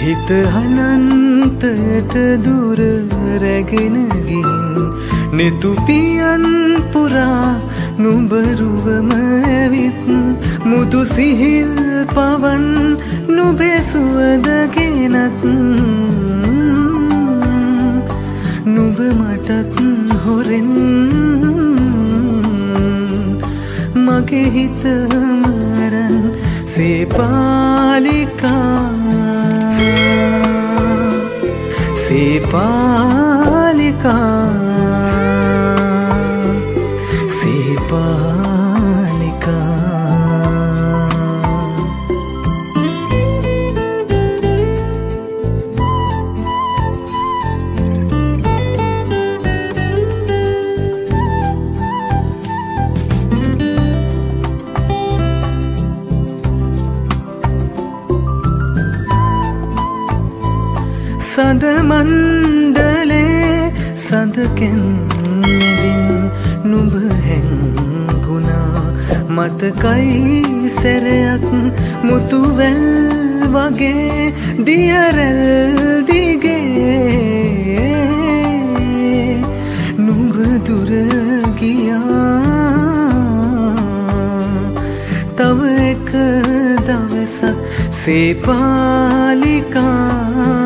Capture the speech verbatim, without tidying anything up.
හිත අනන්තයට දුර රැගෙන ගින් නෙතු පියන් පුරා නුඹරුවම ඇවිත් මුතු සිහිල් පවන් නුඹේ සුවඳ ගෙනත් නුඹ මටත් හොරෙන් මගේ හිත මරන් සේපාලිකා සේපාලිකා සේපාලිකා සඳ මණ්ඩලේ සඳකෙන් මෙදින් නුඹ හැංගුණා මතකයි සැරයක් මුතුවැල් වගේ දියරැල් දිගේ නුඹ දුර ගියා තව එක දවසක් සේපාලිකා